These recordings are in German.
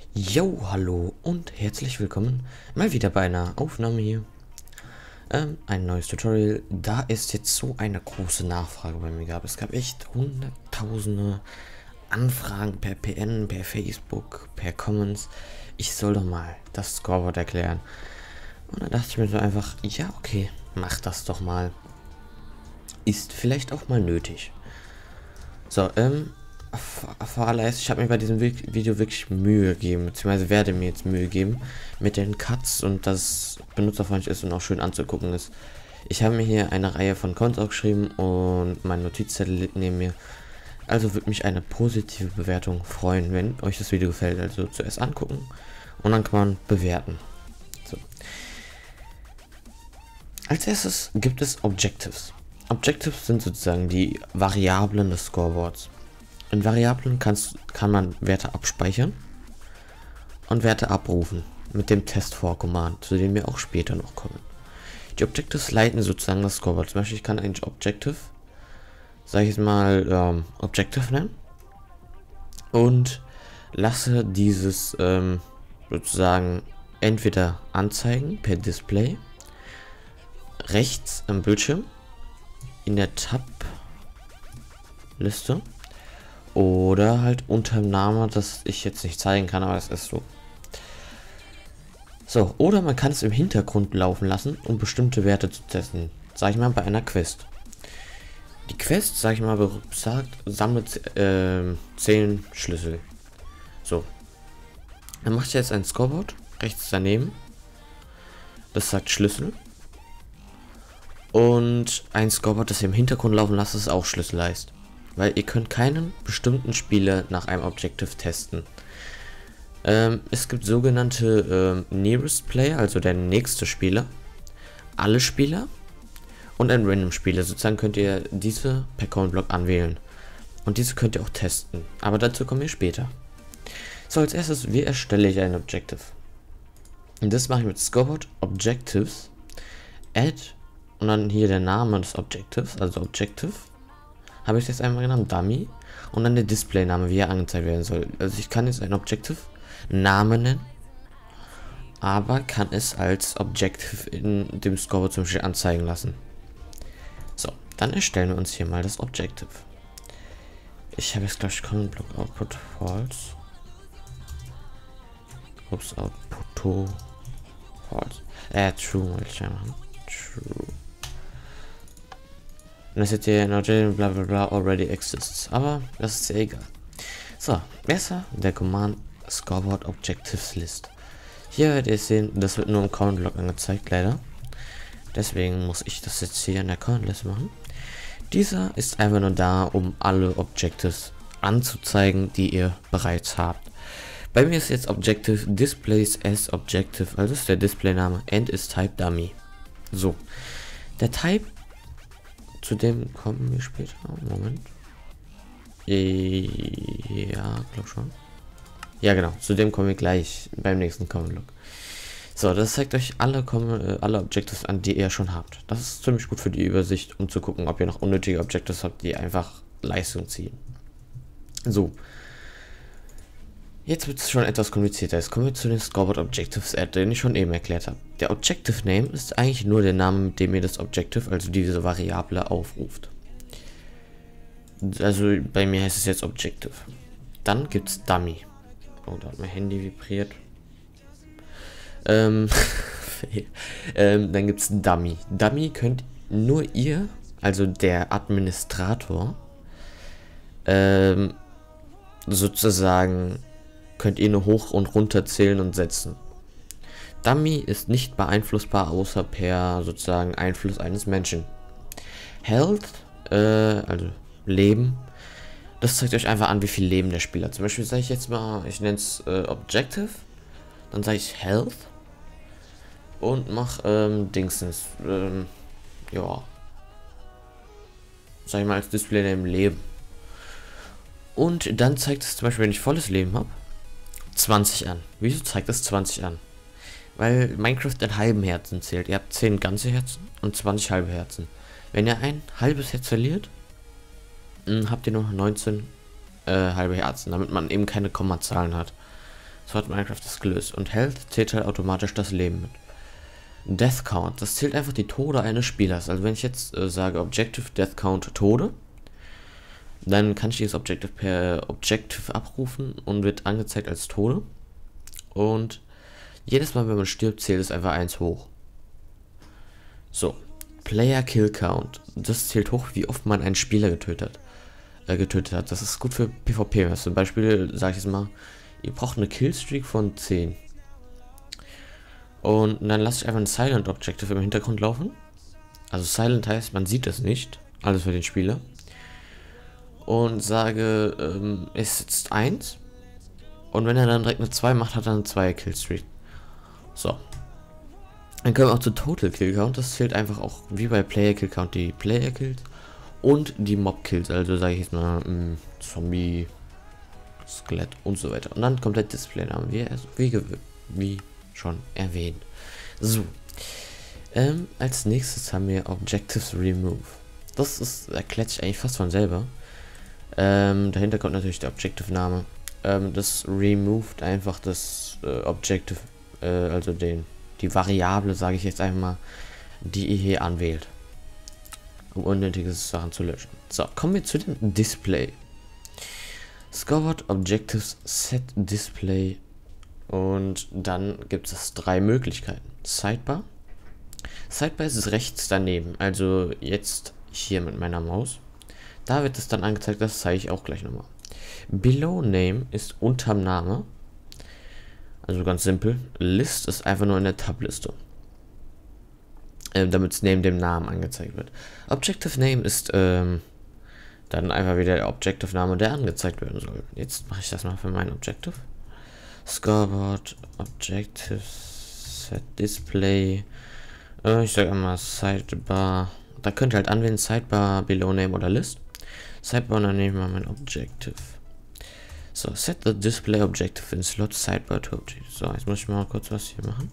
Jo, hallo und herzlich willkommen mal wieder bei einer Aufnahme hier. Ein neues Tutorial. Da ist jetzt so eine große Nachfrage bei mir gab. Es gab echt hunderttausende Anfragen per PN, per Facebook, per Comments. Ich soll doch mal das Scoreboard erklären. Und dann dachte ich mir so einfach, ja okay, mach das doch mal. Ist vielleicht auch mal nötig. So, vorallererst, ich habe mir bei diesem Video wirklich Mühe gegeben, beziehungsweise werde mir jetzt Mühe geben mit den Cuts und dass es benutzerfreundlich ist und auch schön anzugucken ist. Ich habe mir hier eine Reihe von Codes aufgeschrieben und mein Notizzettel liegt neben mir. Also würde mich eine positive Bewertung freuen, wenn euch das Video gefällt. Also zuerst angucken und dann kann man bewerten. So. Als erstes gibt es Objectives. Objectives sind sozusagen die Variablen des Scoreboards. In Variablen kann man Werte abspeichern und Werte abrufen mit dem Test-for-Command, zu dem wir auch später noch kommen. Die Objectives leiten sozusagen das Scoreboard. Zum Beispiel, ich kann ein Objective, sage ich jetzt mal, Objective nennen und lasse dieses sozusagen entweder anzeigen per Display, rechts am Bildschirm, in der Tab-Liste, oder halt unter dem Namen, das ich jetzt nicht zeigen kann, aber es ist so. So, oder man kann es im Hintergrund laufen lassen, um bestimmte Werte zu testen. Sag ich mal bei einer Quest. Die Quest, sag ich mal, sagt, sammelt 10 Schlüssel. So. Dann mache ich jetzt ein Scoreboard rechts daneben. Das sagt Schlüssel. Und ein Scoreboard, das ihr im Hintergrund laufen lasst, das auch Schlüssel heißt. Weil ihr könnt keinen bestimmten Spieler nach einem Objective testen. Es gibt sogenannte Nearest Player, also der nächste Spieler, alle Spieler und ein Random Spieler. Sozusagen könnt ihr diese per Command Block anwählen. Und diese könnt ihr auch testen. Aber dazu kommen wir später. So, als erstes, wie erstelle ich ein Objective? Und das mache ich mit Scoreboard Objectives, Add und dann hier der Name des Objectives, also Objective. Habe ich jetzt einmal genannt, Dummy, und dann der Display-Name, wie er angezeigt werden soll. Also ich kann jetzt ein Objective Namen nennen, aber kann es als Objective in dem Scoreboard zum Beispiel anzeigen lassen. So, dann erstellen wir uns hier mal das Objective. Ich habe jetzt gleich Command Block Output False. Ups, Output False. True will ich ja machen. True. Und das jetzt hier bla bla bla already exists. Aber das ist ja egal. So, besser der Command Scoreboard Objectives List. Hier werdet ihr sehen, das wird nur im Command Block angezeigt, leider. Deswegen muss ich das jetzt hier in der Command List machen. Dieser ist einfach nur da, um alle Objectives anzuzeigen, die ihr bereits habt. Bei mir ist jetzt Objective Displays as Objective, also ist der Displayname and is Type Dummy. So, der Type, zu dem kommen wir später. Moment. Ja, glaub schon. Ja, genau. Zu dem kommen wir gleich beim nächsten Command Block. So, das zeigt euch alle Objectives an, die ihr schon habt. Das ist ziemlich gut für die Übersicht, um zu gucken, ob ihr noch unnötige Objectives habt, die einfach Leistung ziehen. So. Jetzt wird es schon etwas komplizierter. Jetzt kommen wir zu den Scoreboard Objectives Add, den ich schon eben erklärt habe. Der Objective Name ist eigentlich nur der Name, mit dem ihr das Objective, also diese Variable, aufruft. Also bei mir heißt es jetzt Objective. Dann gibt es Dummy. Oh, da hat mein Handy vibriert. Dann gibt es Dummy. Dummy könnt nur ihr, also der Administrator, sozusagen könnt ihr nur hoch und runter zählen und setzen. Dummy ist nicht beeinflussbar, außer per sozusagen Einfluss eines Menschen. Health, also Leben, das zeigt euch einfach an, wie viel Leben der Spieler hat. Zum Beispiel sage ich jetzt mal, ich nenne es Objective, dann sage ich Health und mache Dingsens, ja, sag ich mal als Display im Leben. Und dann zeigt es zum Beispiel, wenn ich volles Leben habe, 20 an. Wieso zeigt es 20 an? Weil Minecraft in halben Herzen zählt. Ihr habt 10 ganze Herzen und 20 halbe Herzen. Wenn ihr ein halbes Herz verliert, habt ihr noch 19 halbe Herzen, damit man eben keine Kommazahlen hat. Sword Minecraft ist gelöst. Und Health zählt halt automatisch das Leben mit. Death Count, das zählt einfach die Tode eines Spielers. Also wenn ich jetzt sage Objective Death Count Tode, dann kann ich dieses Objective per Objective abrufen und wird angezeigt als Tode. Und jedes Mal, wenn man stirbt, zählt es einfach 1 hoch. So, Player Kill Count, das zählt hoch, wie oft man einen Spieler getötet hat. Das ist gut für PvP. Zum Beispiel, sage ich jetzt mal, ihr braucht eine Killstreak von 10. Und dann lasse ich einfach ein Silent Objective im Hintergrund laufen. Also Silent heißt, man sieht es nicht. Alles für den Spieler. Und sage, es ist 1. Und wenn er dann direkt eine 2 macht, hat er eine 2 Killstreak. So. Dann können wir auch zu Total Kill Count. Das zählt einfach auch wie bei Player Kill Count die Player Kills und die Mob Kills. Also sage ich jetzt mal Zombie, Skelett und so weiter. Und dann komplett Displayname, wie schon erwähnt. So. Als nächstes haben wir Objectives Remove. Das erklärt sich eigentlich fast von selber. Dahinter kommt natürlich der Objective-Name. Das removed einfach das Objective, also die Variable, sage ich jetzt einfach mal, die ihr hier anwählt, um unnötige Sachen zu löschen. So, kommen wir zu dem Display. Scoreboard Objectives Set Display. Und dann gibt es 3 Möglichkeiten. Sidebar. Sidebar ist rechts daneben, also jetzt hier mit meiner Maus. Da wird es dann angezeigt, das zeige ich auch gleich nochmal. Below Name ist unterm Name. Also ganz simpel. List ist einfach nur in der Tab-Liste. Damit es neben dem Namen angezeigt wird. Objective Name ist dann einfach wieder der Objective-Name, der angezeigt werden soll. Jetzt mache ich das mal für mein Objective. Scoreboard, Objective, Set Display. Ich sage einmal Sidebar. Da könnt ihr halt anwählen, Sidebar, Below Name oder List. Sidebar, dann nehme ich mal mein Objective. So, set the display objective in slot sidebar to objective. So, jetzt muss ich mal kurz was hier machen.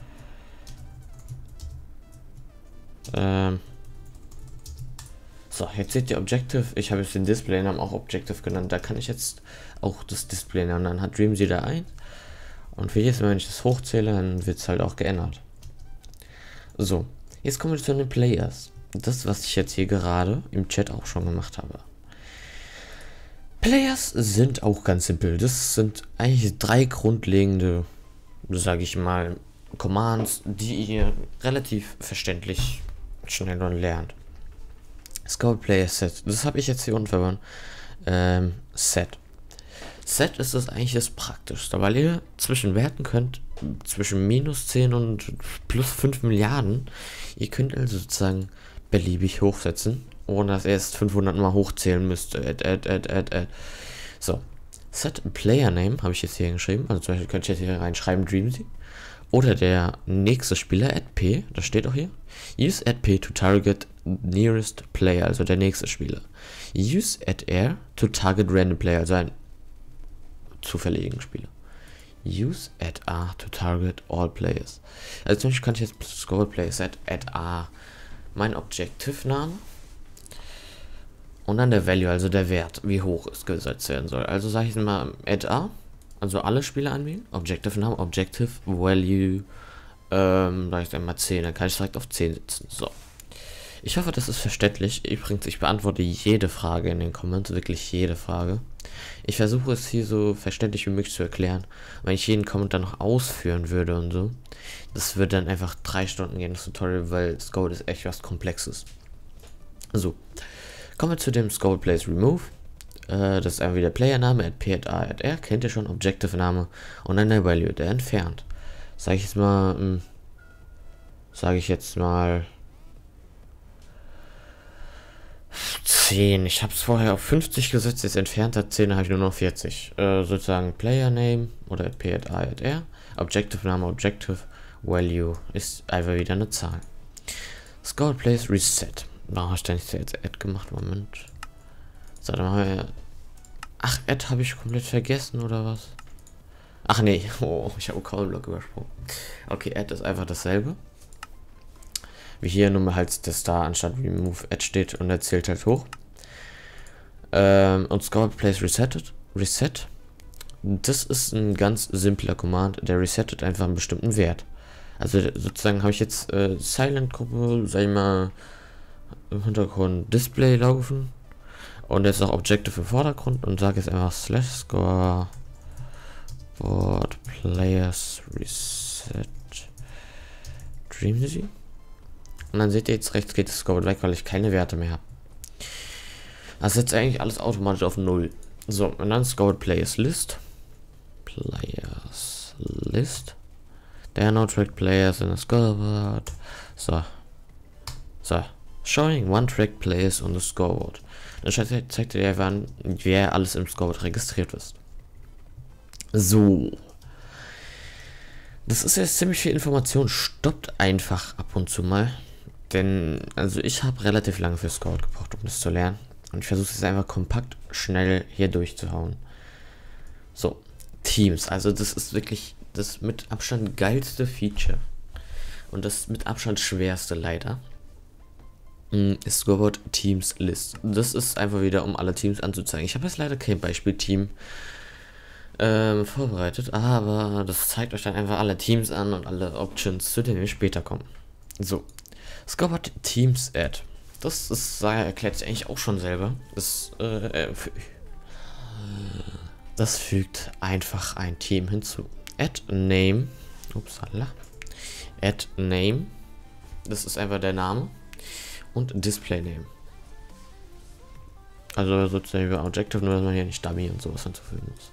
So, jetzt seht ihr Objective. Ich habe jetzt den Display-Namen auch Objective genannt. Da kann ich jetzt auch das Display-Namen. Dann hat Dreamsy da ein. Und für jedes Mal, wenn ich das hochzähle, dann wird es halt auch geändert. So, jetzt kommen wir zu den Players. Das, was ich jetzt hier gerade im Chat auch schon gemacht habe. Players sind auch ganz simpel. Das sind eigentlich 3 grundlegende, sage ich mal, Commands, die ihr relativ verständlich schnell lernt. Scout Player Set. Das habe ich jetzt hier unten verloren. Set. Set ist das eigentlich das Praktischste, weil ihr zwischen Werten könnt, zwischen minus 10 und plus 5 Milliarden. Ihr könnt also sozusagen beliebig hochsetzen, ohne dass ihr erst 500 mal hochzählen müsst. So. Set Player Name habe ich jetzt hier geschrieben. Also zum Beispiel könnt ihr jetzt hier reinschreiben Dreamsy. Oder der nächste Spieler, @p, das steht auch hier. Use @p to target nearest player, also der nächste Spieler. Use @r to target random player, also einen zufälligen Spieler. Use @a to target all players. Also zum Beispiel kann ich jetzt Score Player Set @a mein Objective-Name und dann der Value, also der Wert, wie hoch es gesetzt werden soll. Also sage ich mal @a, also alle Spieler anwählen, Objective-Name, Objective, Value, sage ich dann mal 10, dann kann ich direkt auf 10 setzen. So. Ich hoffe, das ist verständlich. Übrigens, ich beantworte jede Frage in den Comments, wirklich jede Frage. Ich versuche es hier so verständlich wie möglich zu erklären. Wenn ich jeden Kommentar noch ausführen würde und so, das würde dann einfach 3 Stunden gehen, das Tutorial, weil Scout ist echt was Komplexes. So, kommen wir zu dem Scout Plays Remove. Das ist einfach wieder Playername, @p, @a, @r, kennt ihr schon, Objective-Name und dann der Value, der entfernt. Sage ich jetzt mal 10. Ich habe es vorher auf 50 gesetzt, jetzt entfernt hat 10, habe ich nur noch 40. Sozusagen Player Name oder @p, @a, @r, Objective Name, Objective, Value ist einfach wieder eine Zahl. Scout Plays Reset. Warum hast du denn jetzt Add gemacht? Moment. So, dann machen wir. Ach, Add habe ich komplett vergessen oder was? Ach nee, oh, ich habe Callblock übersprungen. Okay, Add ist einfach dasselbe. Wie hier, nur halt das da anstatt Remove Add steht und er zählt halt hoch. Und Scout Plays Reset. Das ist ein ganz simpler Command, der resettet einfach einen bestimmten Wert. Also sozusagen habe ich jetzt Silent-Gruppe, sag ich mal, im Hintergrund Display laufen und jetzt noch Objective im Vordergrund und sage jetzt einfach /score board players reset Dreamsy. Und dann seht ihr jetzt rechts geht das Scoreboard weg, weil ich keine Werte mehr habe. Das setzt eigentlich alles automatisch auf 0. So, und dann Scoreboard Players List. Players List. There are no track players in the scoreboard. So. Showing one track players on the scoreboard. Dann zeigt ihr einfach an, wer alles im Scoreboard registriert ist. So. Das ist jetzt ziemlich viel Information. Stoppt einfach ab und zu mal. Denn, also ich habe relativ lange für Scoreboard gebraucht, um das zu lernen. Und ich versuche es einfach kompakt schnell hier durchzuhauen. So. Teams. Also das ist wirklich das mit Abstand geilste Feature. Und das mit Abstand schwerste leider. Ist Scoreboard Teams List. Das ist einfach wieder, um alle Teams anzuzeigen. Ich habe jetzt leider kein Beispiel-Team vorbereitet, aber das zeigt euch dann einfach alle Teams an und alle Options, zu denen wir später kommen. So, Scoreboard Teams Add. Das ist, erklärt sich eigentlich auch schon selber. Das fügt einfach ein Team hinzu. Add Name. Upsala. Add Name. Das ist einfach der Name. Und Display Name. Also sozusagen über Objective, nur dass man hier nicht Dummy und sowas hinzufügen muss.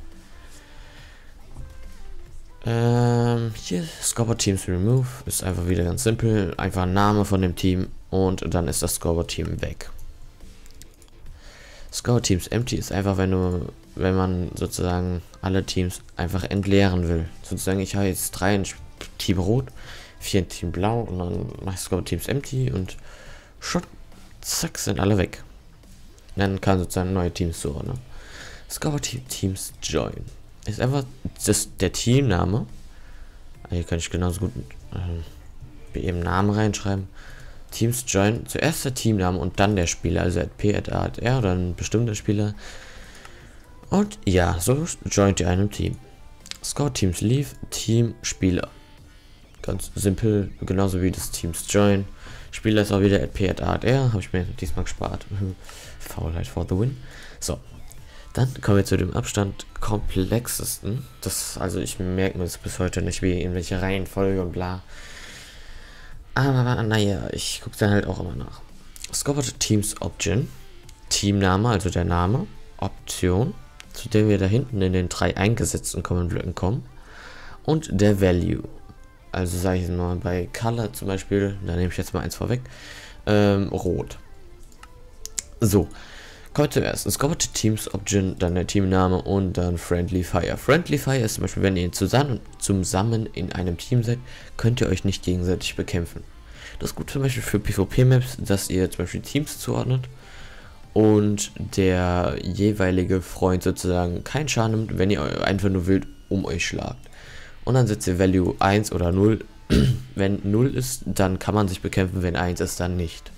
Hier Scoreboard Teams Remove ist einfach wieder ganz simpel. Einfach ein Name von dem Team und dann ist das Scoreboard Team weg. Scoreboard Teams Empty ist einfach, wenn man sozusagen alle Teams einfach entleeren will. Sozusagen, ich habe jetzt 3 in Team Rot, 4 in Team Blau und dann mache ich Scoreboard Teams Empty und schon, zack, sind alle weg. Dann kann sozusagen neue Teams zuordnen. Scoreboard Teams Join ist einfach der Teamname. Hier kann ich genauso gut wie eben Namen reinschreiben. Teams Join, zuerst der Teamname und dann der Spieler, also @p@a@r oder ein bestimmter Spieler. Und ja, so joint ihr einem Team. Scoreboard Teams Leave, Team Spieler. Ganz simpel, genauso wie das Teams Join. Spieler ist auch wieder @p@a@r, habe ich mir diesmal gespart. Faulheit for the win. So, dann kommen wir zu dem Abstand komplexesten. Also ich merke mir das bis heute nicht, wie in welcher Reihenfolge und bla. Aber naja, ich gucke dann halt auch immer nach. Scoreboard Teams Option. Teamname, also der Name. Option, zu dem wir da hinten in den 3 eingesetzten Common-Blöcken kommen. Und der Value. Also sage ich mal bei Color zum Beispiel, da nehme ich jetzt mal eins vorweg. Rot. So. Kommt zum ersten. Scoreboard Teams Option, dann der Teamname und dann Friendly Fire. Friendly Fire ist zum Beispiel, wenn ihr zusammen in einem Team seid, könnt ihr euch nicht gegenseitig bekämpfen. Das ist gut zum Beispiel für PvP-Maps, dass ihr zum Beispiel Teams zuordnet und der jeweilige Freund sozusagen keinen Schaden nimmt, wenn ihr einfach nur wild um euch schlagt. Und dann setzt ihr Value 1 oder 0. Wenn 0 ist, dann kann man sich bekämpfen, wenn 1 ist, dann nicht.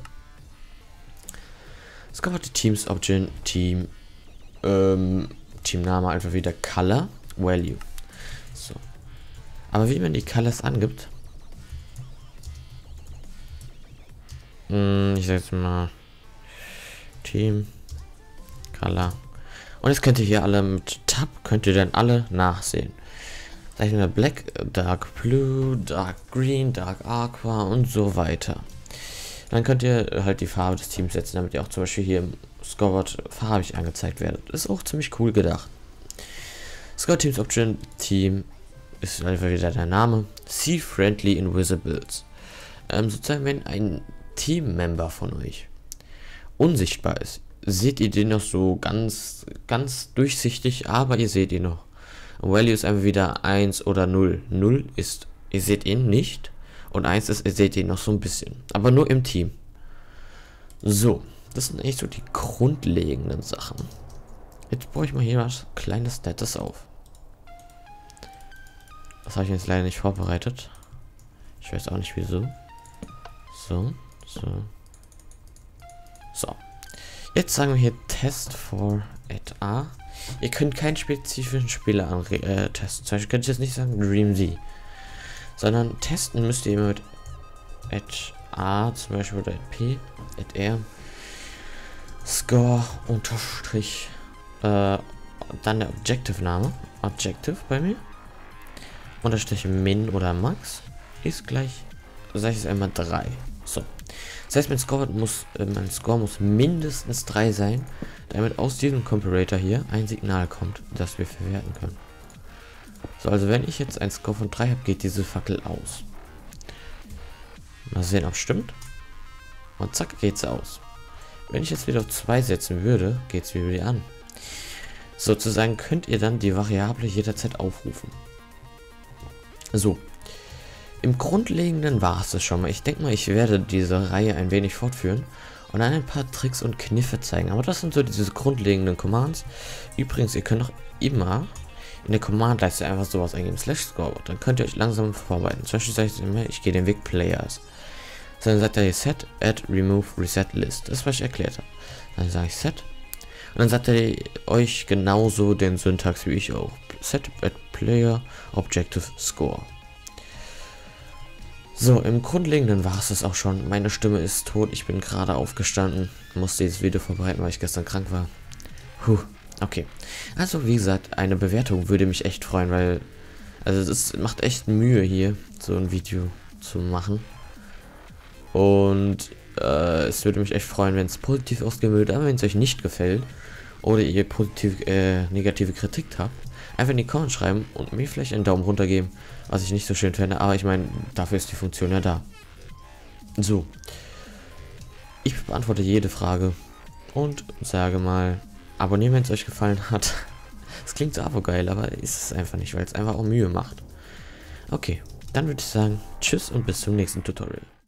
Scoreboard Teams Option, Teamname einfach wieder Color, Value. So. Aber wie man die Colors angibt, ich sag jetzt mal Team Color. Und jetzt könnt ihr hier alle mit Tab, könnt ihr dann alle nachsehen. Sag ich mal Black, Dark Blue, Dark Green, Dark Aqua und so weiter. Dann könnt ihr halt die Farbe des Teams setzen, damit ihr auch zum Beispiel hier im Scoreboard farbig angezeigt werdet. Ist auch ziemlich cool gedacht. Scoreboard Teams Option, Team ist einfach wieder der Name. See Friendly Invisibles. Sozusagen, wenn ein Teammember von euch unsichtbar ist, seht ihr den noch so ganz durchsichtig, aber ihr seht ihn noch. Und Value ist einfach wieder 1 oder 0. 0 ist, ihr seht ihn nicht. Und 1 ist, ihr seht ihn noch so ein bisschen. Aber nur im Team. So, das sind echt so die grundlegenden Sachen. Jetzt brauche ich mal hier was kleines Nettes auf. Das habe ich jetzt leider nicht vorbereitet. Ich weiß auch nicht wieso. So. Jetzt sagen wir hier Test for @a. Ihr könnt keinen spezifischen Spieler testen. Zum Beispiel könnt ihr jetzt nicht sagen DreamZ. Sondern testen müsst ihr immer mit @a zum Beispiel oder @p, @r, Score unterstrich, dann der Objective-Name, Objective bei mir, unterstrich min oder max, ist gleich, sag ich es einmal 3. So. Das heißt, mein Score muss mindestens 3 sein, damit aus diesem Comparator hier ein Signal kommt, das wir verwerten können. So, also wenn ich jetzt einen Score von 3 habe, geht diese Fackel aus. Mal sehen, ob es stimmt. Und zack, geht's aus. Wenn ich jetzt wieder auf 2 setzen würde, geht es wieder an. Sozusagen könnt ihr dann die Variable jederzeit aufrufen. So. Im Grundlegenden war es das schon mal. Ich denke mal, ich werde diese Reihe ein wenig fortführen und dann ein paar Tricks und Kniffe zeigen. Aber das sind so diese grundlegenden Commands. Übrigens, ihr könnt auch immer in der Command-Leiste einfach sowas eingeben, /scoreboard. Dann könnt ihr euch langsam vorbereiten. Zum Beispiel sage ich immer, ich gehe den Weg Players. Dann sagt er set, add, remove, reset list. Das ist, was ich erklärt habe. Dann sage ich set. Und dann sagt er euch genauso den Syntax wie ich auch. Set, add, player, objective, score. So, im Grundlegenden war es das auch schon. Meine Stimme ist tot. Ich bin gerade aufgestanden. Musste dieses Video vorbereiten, weil ich gestern krank war. Okay. Also, wie gesagt, eine Bewertung würde mich echt freuen, weil... Also, es macht echt Mühe hier, so ein Video zu machen. Und es würde mich echt freuen, wenn es positiv ausgehen würde. Aber wenn es euch nicht gefällt oder ihr negative Kritik habt, einfach in die Comments schreiben und mir vielleicht einen Daumen runter geben, was ich nicht so schön fände. Aber ich meine, dafür ist die Funktion ja da. So. Ich beantworte jede Frage und sage mal, abonnieren, wenn es euch gefallen hat. Es klingt so abo-geil, aber ist es einfach nicht, weil es einfach auch Mühe macht. Okay, dann würde ich sagen, tschüss und bis zum nächsten Tutorial.